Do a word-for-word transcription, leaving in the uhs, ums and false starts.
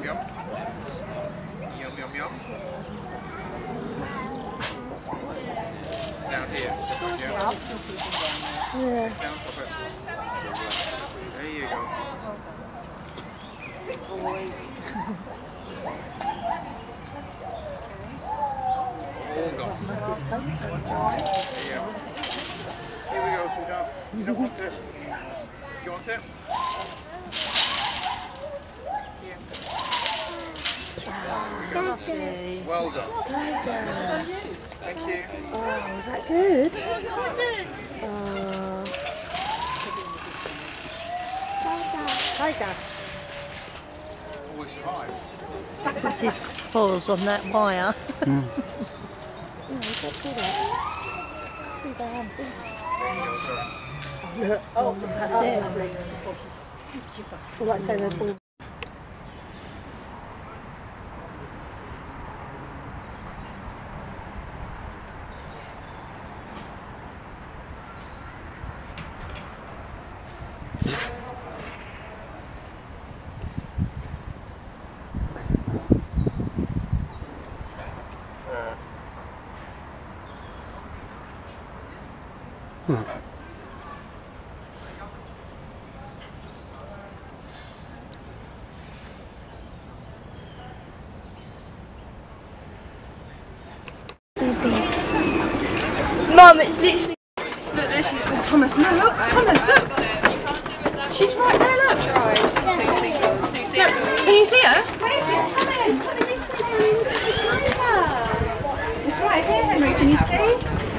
yum. Yum, yum, yum. Down here. Sit back Yeah, I'm still keeping down there. Yeah. down. Stop it. There you go. Boy. All gone. There you go. Here we go, sweetheart. You don't want it? You want it? Here. Lovely. Well done. Tiger. Thank you. Oh, is that good? Oh. Tiger. Oh, we survived. That's his paws on that wire. Mm. Oh, he's got good at it. Big arm, big. There you go, sorry. Look. Oh, that's it. Well, like I say, they're all. Hmm. Mum, it's literally. Look, there she is. Oh, Thomas, no, look. Thomas, look. She's right there, look. Look, can you see her? It's right here, Henry. Can you see?